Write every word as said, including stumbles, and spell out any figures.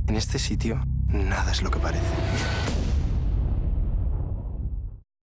En este sitio, nada es lo que parece.